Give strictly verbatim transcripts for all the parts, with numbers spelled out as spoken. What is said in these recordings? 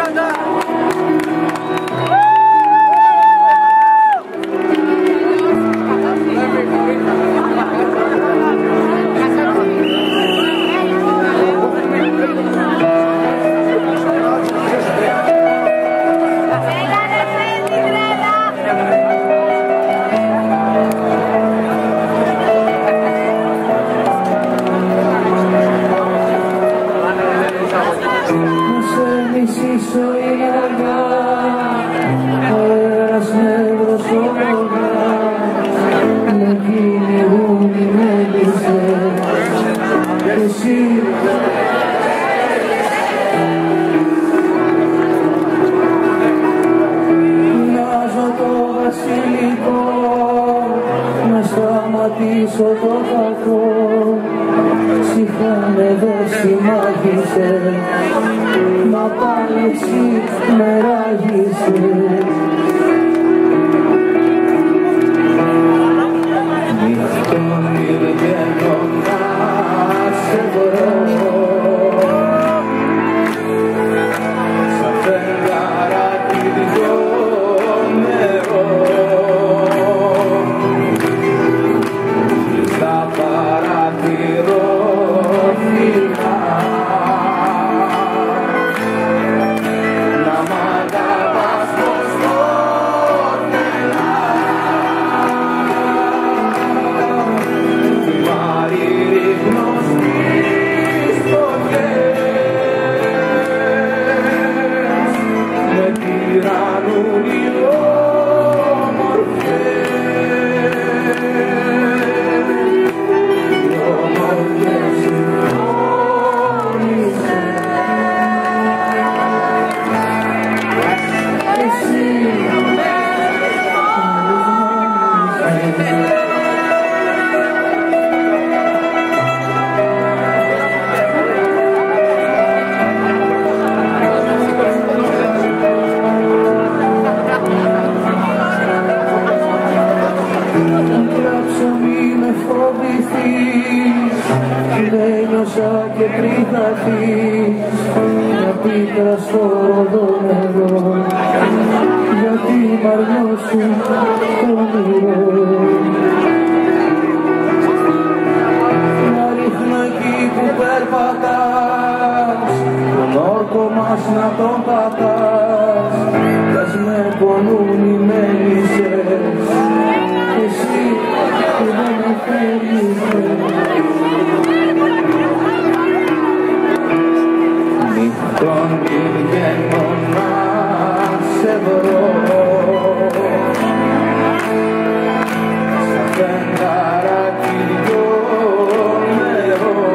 σταματήσω το κακό, ψυχρά με δώσει μάγισσε, μα πάλι εσύ με ράγισες. Νυχτών βγαίνω να σε βρω, σαν φεγγαράκι δυο νερό, στα παρατηρώ φιλά, να μ' αγαπάς πως πότελα, μάρι γνωστής φωτιές, με τυραννούν οι όμορφες. Και πριν θα πεις μια πίκρα στο ροδόνερο, γιατί μ' αρνιώσουν το όνειρο. Να ρίχνω εκεί που περπατάς, τον όρκο μας να τον πατάς, κι ας με πονούν οι μέλισσες, εσύ που δεν με θέλησες. Νυχτών βγαίνω να σε βρω, σαν φεγγαράκι δυο νερό,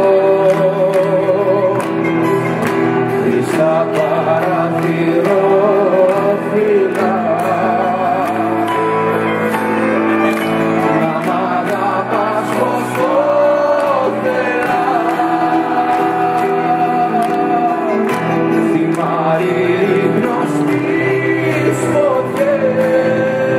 στα παρατηρώ φιλά, να μ' αγαπάς πως πότελα, μάρι γνωστής φωτιές,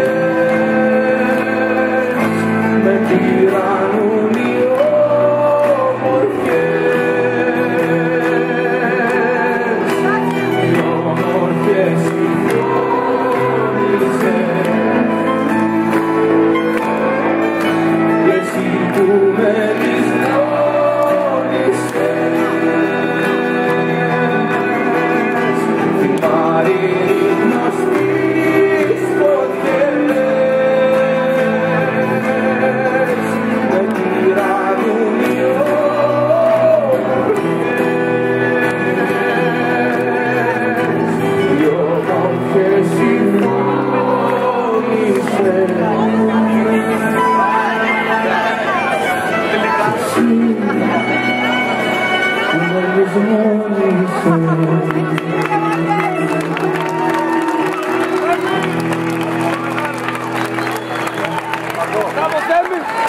με τυραννούν οι όμορφες, οι όμορφες συμφώνησες, κι εσύ που με τις γνώρισες. Vamos, Elvis!